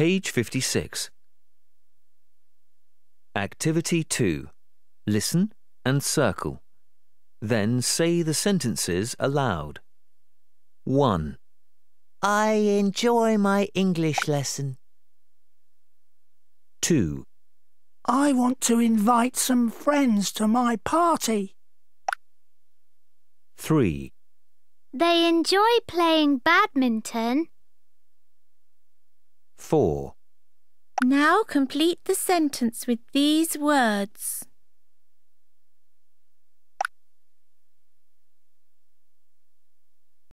Page 56. Activity 2. Listen and circle. Then say the sentences aloud. 1, I enjoy my English lesson. 2, I want to invite some friends to my party. 3, They enjoy playing badminton. 4. Now complete the sentence with these words.